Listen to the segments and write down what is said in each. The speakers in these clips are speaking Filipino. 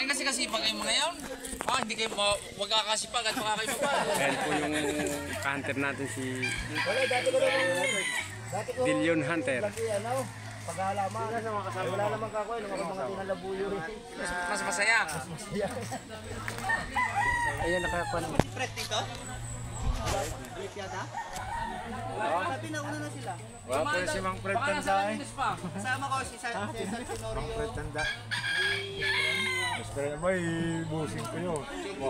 Bakit kasi kasipag kayo mga yun? Hindi kayo magkakasipag at makakaipag. Ayan po yung hunter natin si Dillion Hunter. Paghalaman. Wala naman kakoy, mga tinalabuyo. Mas masaya. Ayan, nakakuha naman. Fred dito? Fred yata? Sabi na una na sila. Wala po si Mang Fred Tanda eh. Kasama ko si Cesar Tenorio. Mang Fred Tanda. Basta may busing ko yun.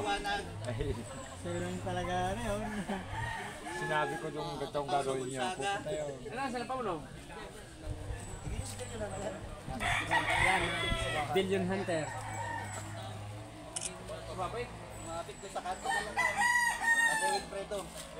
Sila talaga ano yun. Sinabi ko yung gatong gagawin niya. Pupunta yun. Saan pa mo no? Dillion Hunter. Mapit ko sa kanto na lang. Ate Wilfredo.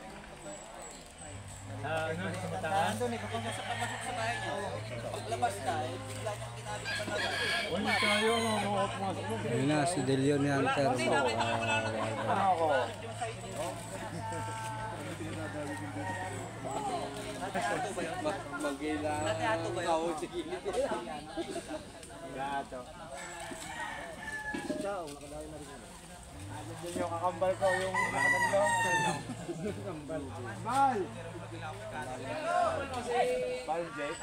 Ano? Samataan? Doon, kapag pasok sa bahay niyo, paglabas ka, bigla niyang ginamit sa talaga. Wala tayo, mga pumasok mo. Ayun na, si Dillion Hunter. Ano ako? Magila. Tao sa gilid. Gato. Ciao, nakadayo na rin yun. Yun yung kakambal ko, yung nakatandong. Kakambal. Bal! Bal, Jay?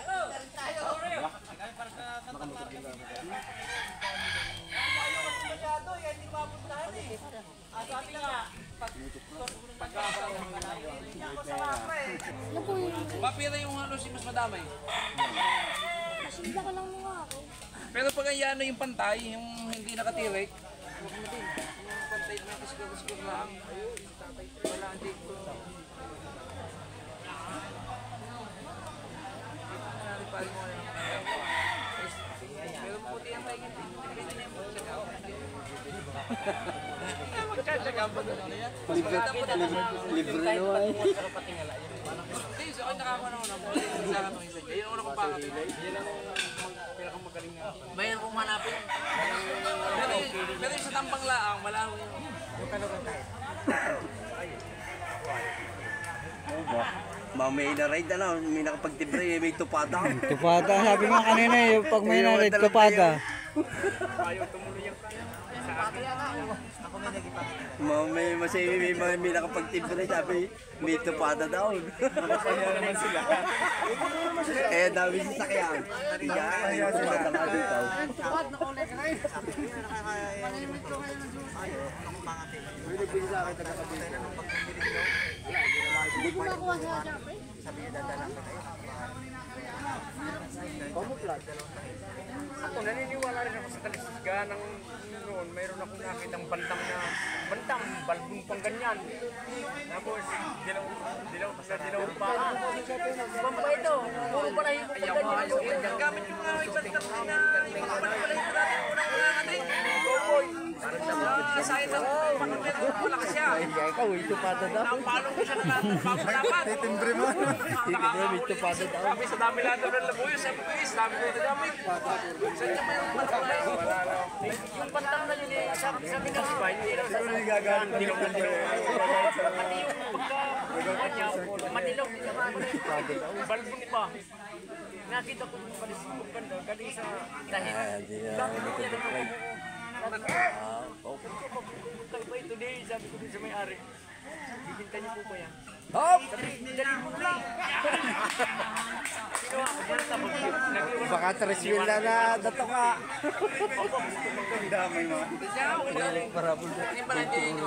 Mapira yung si mas madamay. Masinda ka lang mga ako. Pero pag ano yung pantay, yung hindi nakatirik, huwag mo din. Yung pantay na kaskur lang. Wala dito. Pero puti ang paingin din. Hindi niya mo sa gawin. Magkasyaga ba doon? Libre naman. Hindi, so ako nakakuha na ako ng puti. Isa lang itong isa. Yan ang una kong pangat. Yan ang pinakamagaling na. Bayan kong hanapin. Pero yung sa tampang laang, malaho yun. Mamay na ride na, may nakapagtibre, may tupada. Tupada, sabi nga kanina eh, pag may nalit, tupada. Mamay, may nakapagtibre, sabi, may tupada daw. Kaya naman sila. Eh, dami sasakyan. Kaya tupada nga dito. Hindi ko nakuha sa Jeffrey. Ako naniniwala rin ako sa talisga ng noon. Mayroon akong nakitang bantang, balbong pang ganyan. Tapos, dilaw pa. Mamba ito, puro pala yung ganyan. Gamit yung mga ibang na hindi ko pala yung dati unang natin. Boboy. Sayang ng pagkakas malakas siya. Ikaw, may tupada daw. Napalong ko siya na bago dapat. Titimbre mo. May tupada daw. Sabi sa dami lahat ng labuyo, sabi ko sabi ko na gamit. Saan niya pa yung pantang na yun? Yung pantang na yun eh, sabi ng spy, hindi lang sa Hindi ko pati yung pagka madilaw din naman. Balbon pa. Nakita ko yung palisipog ganda, galing sa dahil. Dami ko yan ang kayo ba ito din? Sabi ko din sa may-ari. Bibinta niyo po ba yan? Hop! Dali mo lang! Ginawa ko dyan sa Baka 3 wheel na dato ka. damay mo. Hindi pa nandiyan yung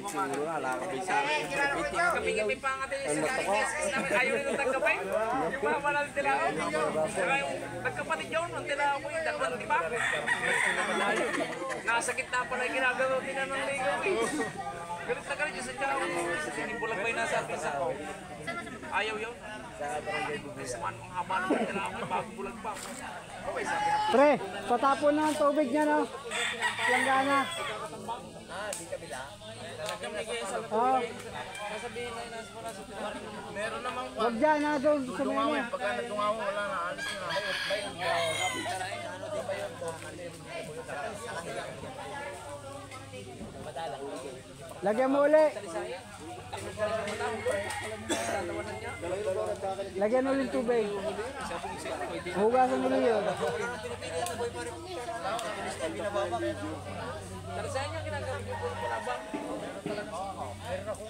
Kami pa nga din sa kalinis namin. Ayaw nyo nagkapay. Pamamal tila ako. Nagkapatid yun. Ang tila ako yung dakwan, di ba? Nasakit na pala yung ginagawa din na ng ligaw eh. Galit na galit yung sa tiyao. Sinibulag pa yung nasa pisa ko. Ayaw yun. Saman ang haba naman tila ako. Bago bulag pa. Okay, sabi na. Pre, patapon na ang tubig niya, no? Langgana. Di kabila. Oo. Sasabihin na yung nasa pala sa tila. Meron namang Huwag dyan, na doon. Sa mene. pagka nadungaw, wala na. Alis na. Lagyan mo uli. Lagyan ulit tubig. Hugasan ulit yun. Pero sa inyo, ginagawa niyo po na ba? Meron akong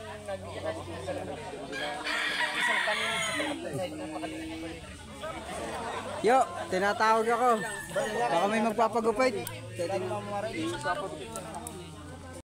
isang kanina sa napakaliit. Yo, tinatawag ako. Baka may magpapagupit.